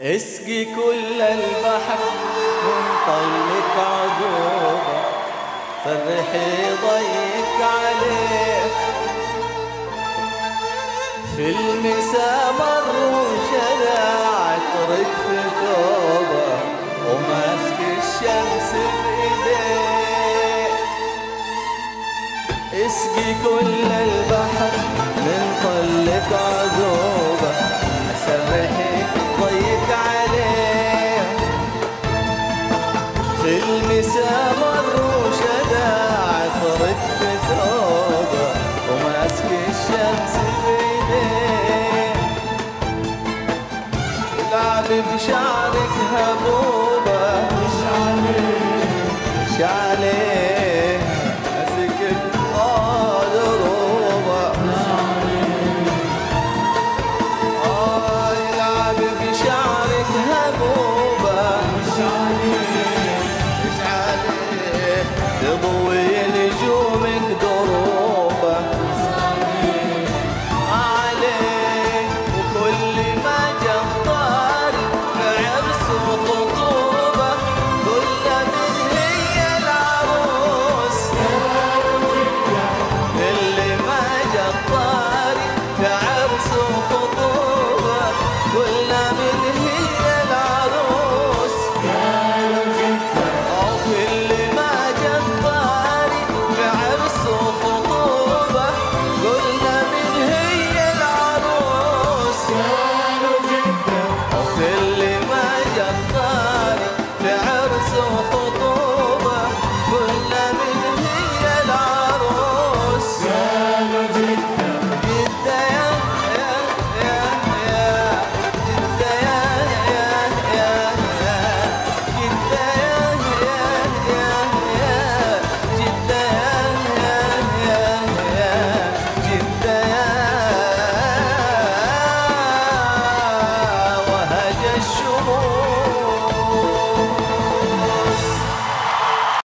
اسقي كل البحر ونطلق عقوبة، فرحي ضيق عليه في المسا مر وشرع طرق في ثوبه وماسك الشمس بإيديه. اسقي كل البحر نطلق عقوبة، سرحي ضيق عليه في المسا مر وشدع طرق في ثوبه وماسك الشمس بإيديه. لعب بشعرك هبوبة، مش عليه